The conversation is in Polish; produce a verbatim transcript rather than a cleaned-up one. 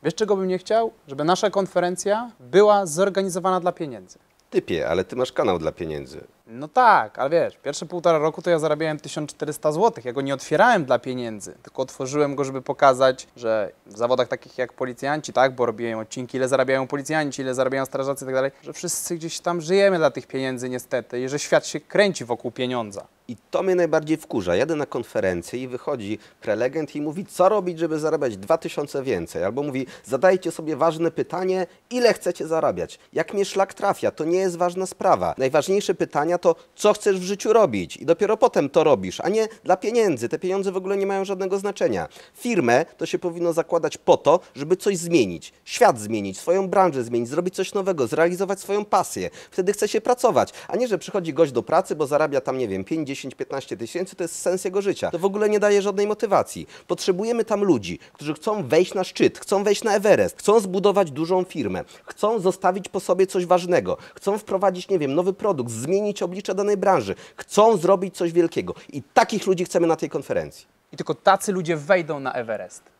Wiesz, czego bym nie chciał? Żeby nasza konferencja była zorganizowana dla pieniędzy. Typie, ale ty masz kanał dla pieniędzy. No tak, ale wiesz, pierwsze półtora roku to ja zarabiałem tysiąc czterysta złotych. Ja go nie otwierałem dla pieniędzy, tylko otworzyłem go, żeby pokazać, że w zawodach takich jak policjanci, tak, bo robiłem odcinki, ile zarabiają policjanci, ile zarabiają strażacy i tak dalej, że wszyscy gdzieś tam żyjemy dla tych pieniędzy niestety i że świat się kręci wokół pieniądza. I to mnie najbardziej wkurza. Jadę na konferencję i wychodzi prelegent i mówi, co robić, żeby zarabiać dwa tysiące więcej. Albo mówi, zadajcie sobie ważne pytanie, ile chcecie zarabiać. Jak mnie szlak trafia, to nie jest ważna sprawa. Najważniejsze pytania to, co chcesz w życiu robić. I dopiero potem to robisz, a nie dla pieniędzy. Te pieniądze w ogóle nie mają żadnego znaczenia. Firmę to się powinno zakładać po to, żeby coś zmienić. Świat zmienić, swoją branżę zmienić, zrobić coś nowego, zrealizować swoją pasję. Wtedy chce się pracować, a nie, że przychodzi gość do pracy, bo zarabia tam, nie wiem, pięć, dziesięć, piętnaście tysięcy, to jest sens jego życia. To w ogóle nie daje żadnej motywacji. Potrzebujemy tam ludzi, którzy chcą wejść na szczyt, chcą wejść na Everest, chcą zbudować dużą firmę, chcą zostawić po sobie coś ważnego, chcą wprowadzić, nie wiem, nowy produkt, zmienić oblicze danej branży, chcą zrobić coś wielkiego. I takich ludzi chcemy na tej konferencji. I tylko tacy ludzie wejdą na Everest.